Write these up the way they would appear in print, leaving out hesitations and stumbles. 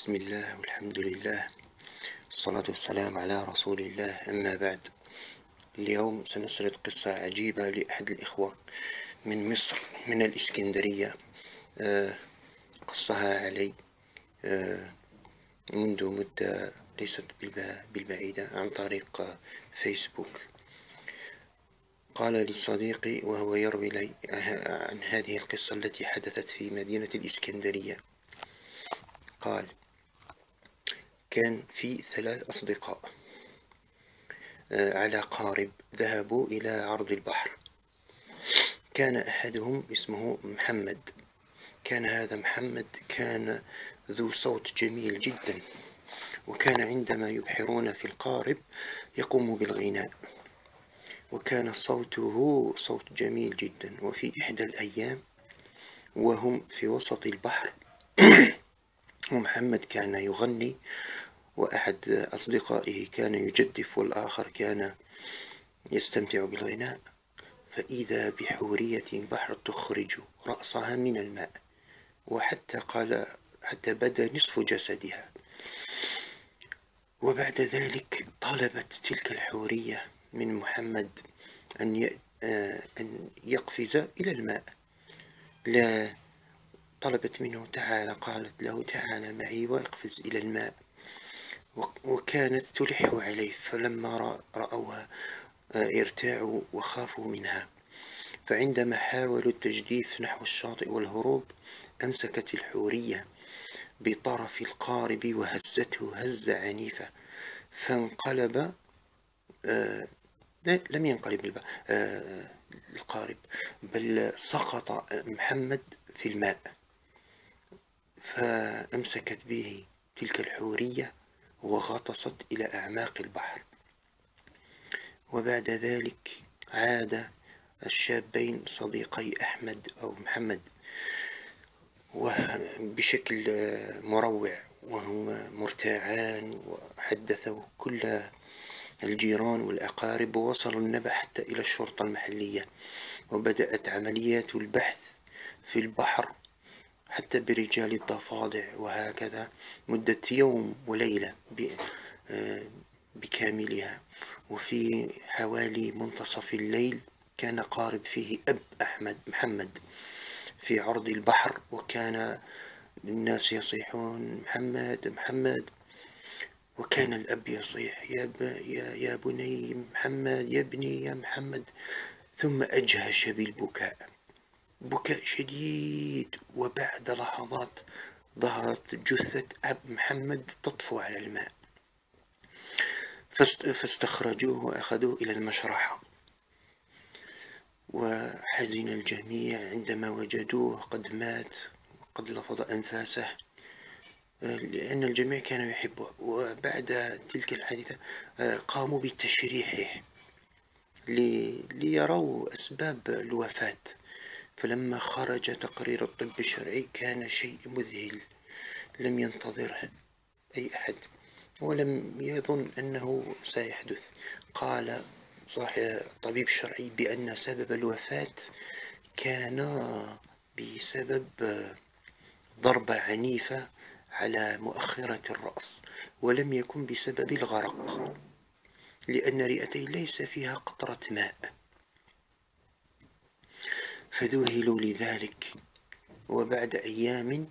بسم الله والحمد لله والصلاة والسلام على رسول الله، أما بعد. اليوم سنسرد قصة عجيبة لأحد الإخوة من مصر، من الإسكندرية. قصها علي منذ مدة ليست بالبعيدة عن طريق فيسبوك. قال لي صديقي وهو يروي لي عن هذه القصة التي حدثت في مدينة الإسكندرية، قال: كان في 3 أصدقاء على قارب ذهبوا إلى عرض البحر. كان أحدهم اسمه محمد. كان هذا محمد كان ذو صوت جميل جدا، وكان عندما يبحرون في القارب يقوم بالغناء، وكان صوته صوت جميل جدا. وفي إحدى الأيام وهم في وسط البحر ومحمد كان يغني، وأحد أصدقائه كان يجدف، والآخر كان يستمتع بالغناء، فإذا بحورية البحر تخرج رأسها من الماء، حتى بدا نصف جسدها. وبعد ذلك طلبت تلك الحورية من محمد أن يقفز إلى الماء. لا، طلبت منه: تعال. قالت له: تعال معي واقفز إلى الماء. وكانت تلح عليه، فلما رأوها ارتاعوا وخافوا منها. فعندما حاولوا التجديف نحو الشاطئ والهروب، أمسكت الحورية بطرف القارب وهزته هزة عنيفة، فانقلب لم ينقلب القارب، بل سقط محمد في الماء. فأمسكت به تلك الحورية وغطست إلى أعماق البحر. وبعد ذلك عاد الشابين صديقي أحمد أو محمد وبشكل مروع، وهما مرتاعان، وحدثوا كل الجيران والأقارب، ووصلوا النبأ حتى إلى الشرطة المحلية، وبدأت عمليات البحث في البحر حتى برجال الضفادع، وهكذا مدة يوم وليلة بكاملها. وفي حوالي منتصف الليل كان قارب فيه أب محمد في عرض البحر، وكان الناس يصيحون: محمد محمد. وكان الأب يصيح: يا بني محمد، يا ابني يا محمد. ثم أجهش بالبكاء، بكاء شديد. وبعد لحظات ظهرت جثة أب محمد تطفو على الماء، فاستخرجوه وأخذوه إلى المشرحة. وحزن الجميع عندما وجدوه قد مات وقد لفظ أنفاسه، لأن الجميع كانوا يحبه. وبعد تلك الحادثة قاموا بتشريحه ليروا أسباب الوفاة. فلما خرج تقرير الطب الشرعي كان شيء مذهل، لم ينتظره أي أحد ولم يظن أنه سيحدث. قال صاحب الطبيب الشرعي بأن سبب الوفاة كان بسبب ضربة عنيفة على مؤخرة الرأس، ولم يكن بسبب الغرق، لأن رئتيه ليس فيها قطرة ماء. فذهلوا لذلك. وبعد أيام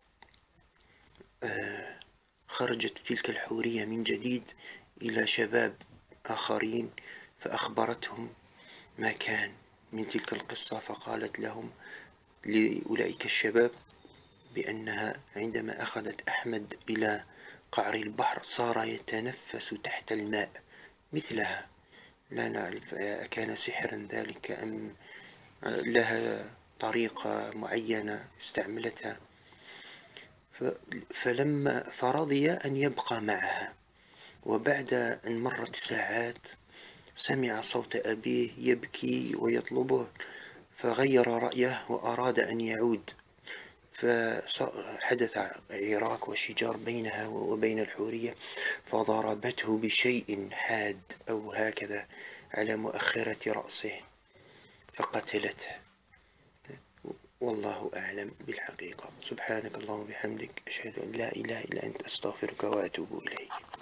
خرجت تلك الحورية من جديد إلى شباب آخرين، فأخبرتهم ما كان من تلك القصة، فقالت لهم لأولئك الشباب بأنها عندما أخذت أحمد إلى قعر البحر صار يتنفس تحت الماء مثلها. لا نعرف أكان سحرا ذلك أم لها طريقة معينة استعملتها. فرضي أن يبقى معها. وبعد أن مرت ساعات سمع صوت أبيه يبكي ويطلبه، فغير رأيه وأراد أن يعود. فحدث عراك وشجار بينها وبين الحورية، فضربته بشيء حاد أو هكذا على مؤخرة رأسه فقتلته. والله أعلم بالحقيقة. سبحانك اللهم وبحمدك، أشهد أن لا إله إلا أنت، أستغفرك وأتوب إليك.